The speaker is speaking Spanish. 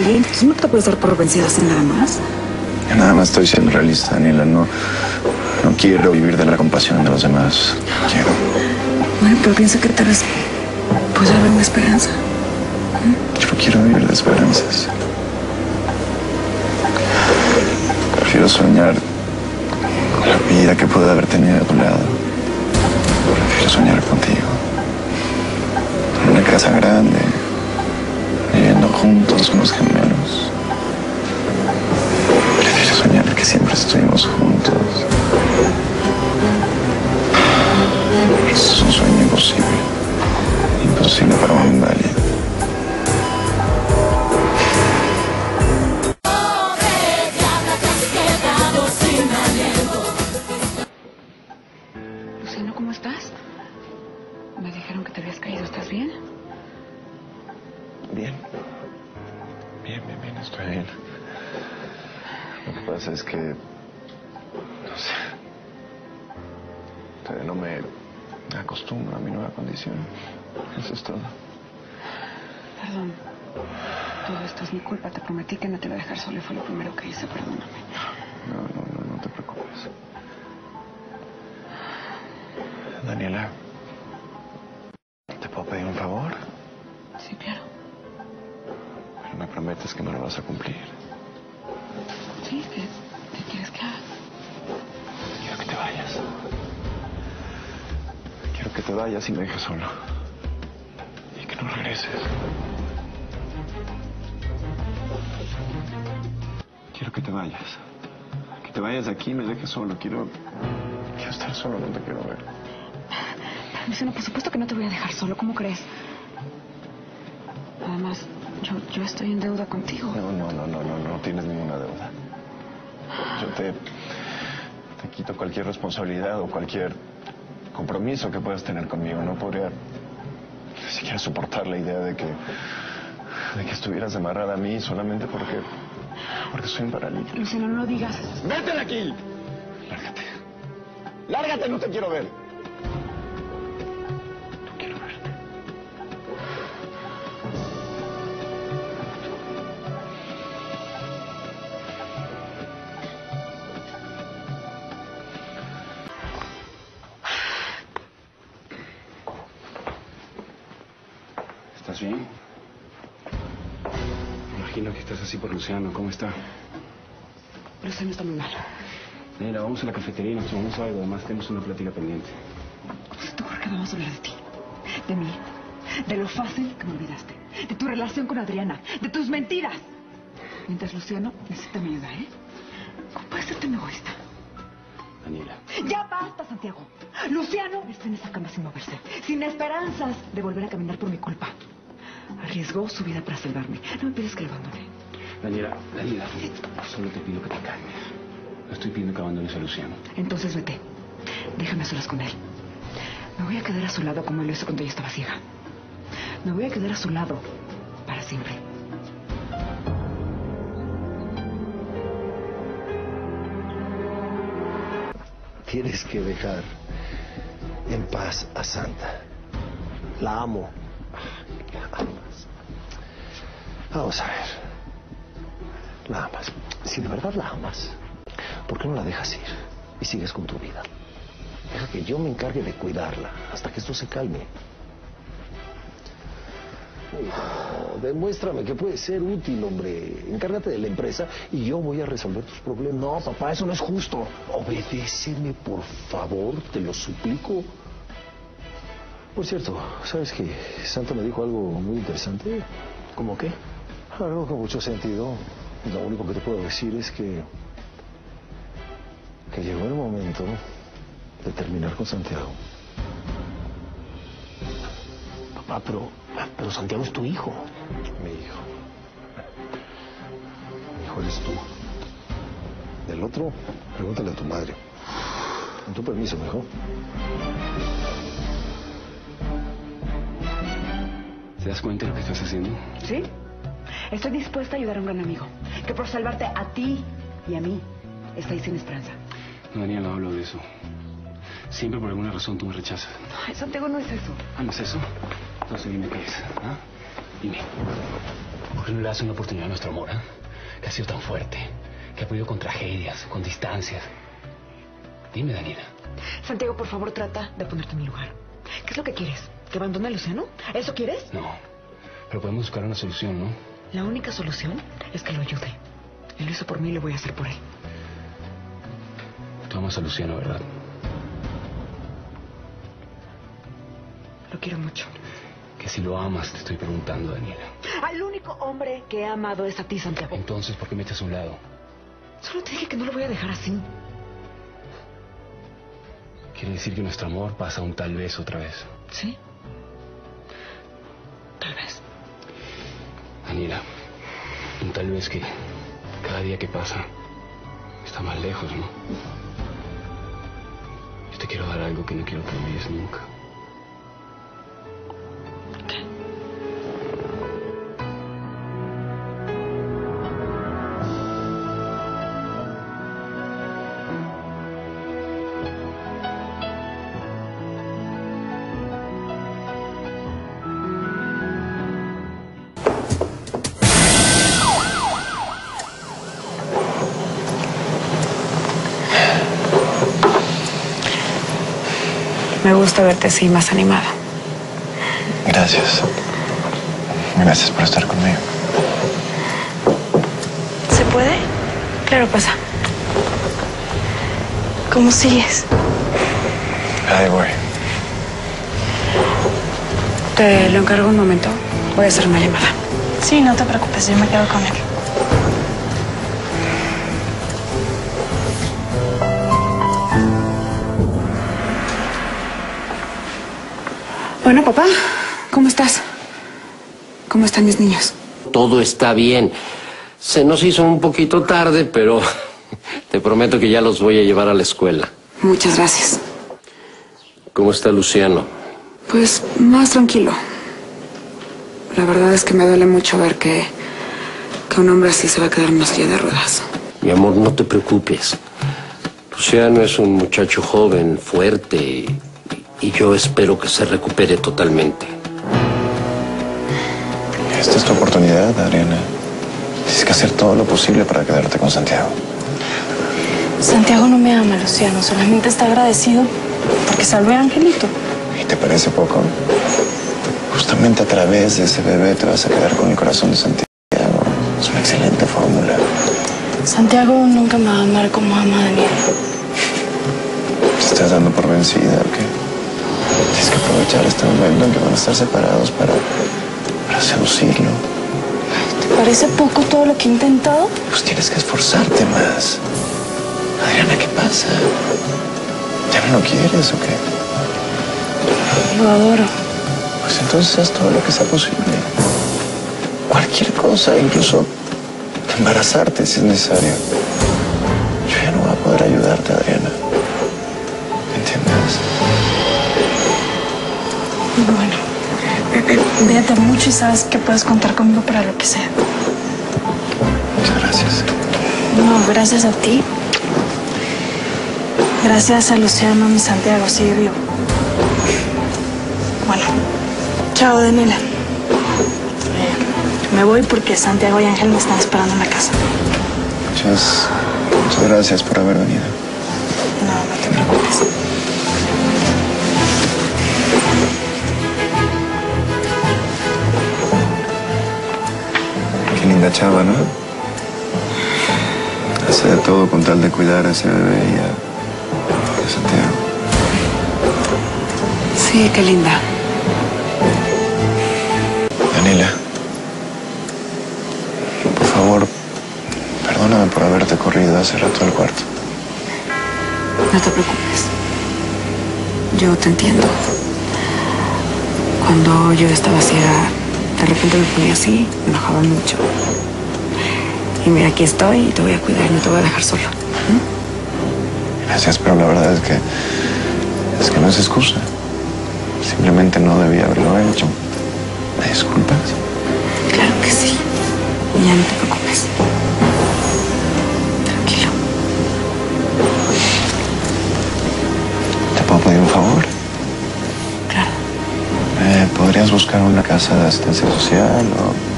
serie, entonces no te puedes dar por vencida así nada más. Yo nada más estoy siendo realista, Daniela. No quiero vivir de la compasión de los demás. Quiero. Bueno, pero piensa que tal vez puede haber una esperanza. Yo quiero vivir de esperanzas. Prefiero soñar con la vida que pude haber tenido a tu lado. Prefiero soñar contigo. En una casa grande, viviendo juntos unos gemelos. Prefiero soñar que siempre estuvimos juntos. Es un sueño imposible. Imposible para un inválido. Luciano, ¿cómo estás? Me dijeron que te habías caído. ¿Estás bien? Bien, estoy bien. Lo que pasa es que, no sé, todavía no me acostumbro a mi nueva condición. Eso es todo. Perdón. Todo esto es mi culpa. Te prometí que no te iba a dejar solo y fue lo primero que hice. Perdóname. No te preocupes. Daniela, ¿te puedo pedir un favor? Sí, claro. Pero me prometes que me lo vas a cumplir. Sí, ¿qué quieres que haga? Quiero que te vayas. Quiero que te vayas y me dejes solo. Y que no regreses. Quiero que te vayas. Que te vayas de aquí y me dejes solo. Quiero estar solo, no te quiero ver. Luciano, por supuesto que no te voy a dejar solo. ¿Cómo crees? Además, yo estoy en deuda contigo. No tienes ninguna deuda. Yo te quito cualquier responsabilidad o cualquier compromiso que puedas tener conmigo. No podría ni siquiera soportar la idea de que estuvieras amarrada a mí solamente porque soy un paralítico. Luciano, no digas eso. ¡Vete de aquí! Lárgate. ¡Lárgate! No te quiero ver. No quiero verte. ¿Estás bien? Me imagino que estás así por Luciano. ¿Cómo está? Luciano está muy mal. Mira, vamos a la cafetería y nos tomamos algo. Además, tenemos una plática pendiente. ¿Se te ocurre que vamos a hablar de ti? De mí. De lo fácil que me olvidaste. De tu relación con Adriana. De tus mentiras. Mientras Luciano necesita mi ayuda, ¿eh? ¿Cómo puedes ser tan egoísta? Daniela. ¡Ya basta, Santiago! Luciano está en esa cama sin moverse. Sin esperanzas de volver a caminar por mi culpa. Arriesgó su vida para salvarme. No me pides que lo abandone. Daniela, solo te pido que te calmes. No estoy pidiendo que abandones a Luciano. Entonces vete. Déjame a solas con él. Me voy a quedar a su lado como él lo hizo cuando ella estaba ciega. Me voy a quedar a su lado para siempre. Tienes que dejar en paz a Santa. La amo. La amas. Vamos a ver. La amas. Si de verdad la amas, ¿por qué no la dejas ir y sigues con tu vida? Deja que yo me encargue de cuidarla hasta que esto se calme. No, demuéstrame que puedes ser útil, hombre. Encárgate de la empresa y yo voy a resolver tus problemas. No, papá, eso no es justo. Obedéceme, por favor, te lo suplico. Por cierto, ¿sabes qué? Santa me dijo algo muy interesante. ¿Cómo qué? Algo con mucho sentido. Lo único que te puedo decir es que llegó el momento de terminar con Santiago. Papá, pero Santiago es tu hijo. Mi hijo. Mi hijo eres tú. Del otro, pregúntale a tu madre. Con tu permiso, mijo. ¿Te das cuenta de lo que estás haciendo? ¿Sí? Estoy dispuesta a ayudar a un gran amigo. Que por salvarte a ti y a mí está ahí sin esperanza. No, Daniela, no hablo de eso. Siempre por alguna razón tú me rechazas. Ay, Santiago, no es eso. ¿Ah, no es eso? Entonces dime qué es. ¿Ah? Dime. qué no le das una oportunidad a nuestro amor, que ha sido tan fuerte, que ha podido con tragedias, con distancias? Dime, Daniela. Santiago, por favor, trata de ponerte en mi lugar. ¿Qué es lo que quieres? ¿Que abandone a Luciano? ¿Eso quieres? No, pero podemos buscar una solución, ¿no? La única solución es que lo ayude. Él lo hizo por mí y lo voy a hacer por él. Tú amas a Luciano, ¿verdad? Lo quiero mucho. Que si lo amas, te estoy preguntando, Daniela. Al único hombre que he amado es a ti, Santiago. Entonces, ¿por qué me echas a un lado? Solo te dije que no lo voy a dejar así. Quiere decir que nuestro amor pasa un tal vez otra vez. ¿Sí? Tal vez. Daniela, un tal vez que cada día que pasa está más lejos, ¿no? Yo te quiero dar algo que no quiero que olvides nunca. ¿Qué? Me gusta verte así, más animada. Gracias. Gracias por estar conmigo. ¿Se puede? Claro, pasa. ¿Cómo sigues? Ahí voy. Te lo encargo un momento. Voy a hacer una llamada. Sí, no te preocupes, yo me quedo con él. Bueno, papá, ¿cómo estás? ¿Cómo están mis niños? Todo está bien. Se nos hizo un poquito tarde, pero te prometo que ya los voy a llevar a la escuela. Muchas gracias. ¿Cómo está Luciano? Pues más tranquilo. La verdad es que me duele mucho ver que un hombre así se va a quedar en una silla de ruedas. Mi amor, no te preocupes. Luciano es un muchacho joven, fuerte, y yo espero que se recupere totalmente. Esta es tu oportunidad, Adriana. Tienes que hacer todo lo posible para quedarte con Santiago. Santiago no me ama, Luciano. Solamente está agradecido porque salvé a Angelito. ¿Y te parece poco? Justamente a través de ese bebé te vas a quedar con el corazón de Santiago. Es una excelente fórmula. Santiago nunca me va a amar como ama a Daniel. ¿Te estás dando por vencida o qué? Tienes que aprovechar este momento en que van a estar separados para seducirlo. ¿Te parece poco todo lo que he intentado? Pues tienes que esforzarte más. Adriana, ¿qué pasa? ¿Ya no lo quieres o qué? Lo adoro. Pues entonces haz todo lo que sea posible. Cualquier cosa, incluso embarazarte si es necesario. Yo ya no voy a poder ayudarte, Adriana. ¿Me entiendes? Bueno, cuídate mucho y sabes que puedes contar conmigo para lo que sea. Muchas gracias. No, gracias a ti. Gracias a Luciano, mi Santiago, sigue vivo. Bueno, chao, Daniela. Me voy porque Santiago y Ángel me están esperando en la casa. Muchas gracias por haber venido. No, no te preocupes. Qué linda chava, ¿no? Hace de todo con tal de cuidar a ese bebé y a Santiago. Sí, qué linda. Daniela, por favor, perdóname por haberte corrido hace rato del cuarto. No te preocupes. Yo te entiendo. Cuando yo estaba ciega, de repente me ponía así, me enojaba mucho. Y mira, aquí estoy y te voy a cuidar, no te voy a dejar solo. Gracias, pero la verdad es que no es excusa. Simplemente no debía haberlo hecho. ¿Me disculpas? Claro que sí. Y ya no te preocupes. Tranquilo. ¿Te puedo pedir un favor? Claro. ¿Podrías buscar una casa de asistencia social o